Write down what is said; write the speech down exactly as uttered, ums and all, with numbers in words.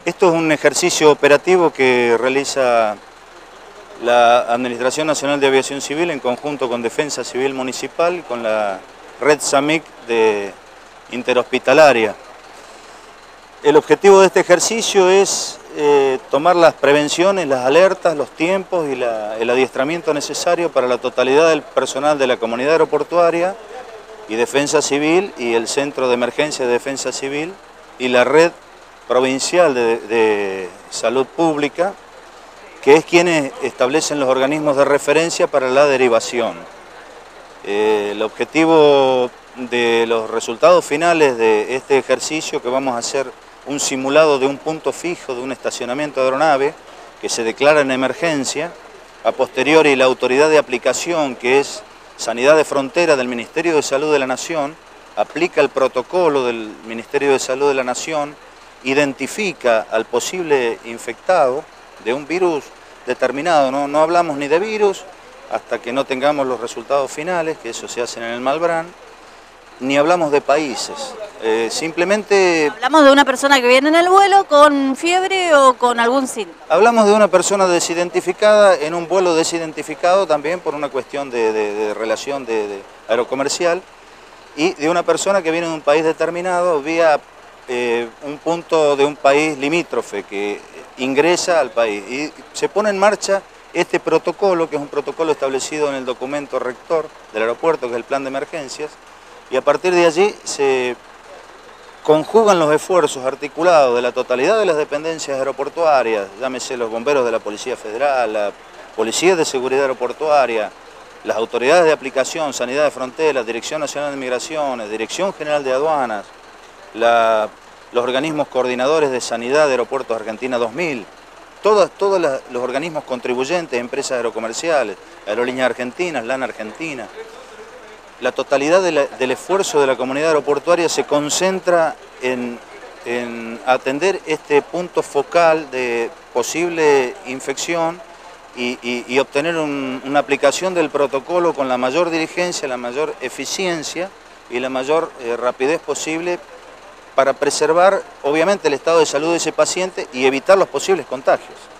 Esto es un ejercicio operativo que realiza la Administración Nacional de Aviación Civil en conjunto con Defensa Civil Municipal, con la red SAMIC de interhospitalaria. El objetivo de este ejercicio es eh, tomar las prevenciones, las alertas, los tiempos y la, el adiestramiento necesario para la totalidad del personal de la comunidad aeroportuaria y Defensa Civil y el Centro de Emergencia de Defensa Civil y la red provincial de, de salud pública, que es quienes establecen los organismos de referencia para la derivación. Eh, el objetivo de los resultados finales de este ejercicio, que vamos a hacer un simulado de un punto fijo de un estacionamiento de aeronave que se declara en emergencia, a posteriori la autoridad de aplicación, que es Sanidad de Frontera del Ministerio de Salud de la Nación, aplica el protocolo del Ministerio de Salud de la Nación, identifica al posible infectado de un virus determinado. No, no hablamos ni de virus hasta que no tengamos los resultados finales, que eso se hacen en el Malbrán, ni hablamos de países. Eh, simplemente... ¿Hablamos de una persona que viene en el vuelo con fiebre o con algún síntoma? Hablamos de una persona desidentificada en un vuelo desidentificado también por una cuestión de, de, de relación de, de aerocomercial, y de una persona que viene de un país determinado vía eh, un punto de un país limítrofe que ingresa al país. Y se pone en marcha este protocolo, que es un protocolo establecido en el documento rector del aeropuerto, que es el plan de emergencias, y a partir de allí se conjugan los esfuerzos articulados de la totalidad de las dependencias aeroportuarias, llámese los bomberos de la Policía Federal, la Policía de Seguridad Aeroportuaria, las autoridades de aplicación, Sanidad de Fronteras, Dirección Nacional de Migraciones, Dirección General de Aduanas, la, los organismos coordinadores de Sanidad de Aeropuertos Argentina dos mil, todos, todos la, los organismos contribuyentes, empresas aerocomerciales, Aerolíneas Argentinas, LAN Argentina. La totalidad de la, del esfuerzo de la comunidad aeroportuaria se concentra en, en atender este punto focal de posible infección y, y, y obtener un, una aplicación del protocolo con la mayor diligencia, la mayor eficiencia y la mayor eh, rapidez posible para preservar, obviamente, el estado de salud de ese paciente y evitar los posibles contagios.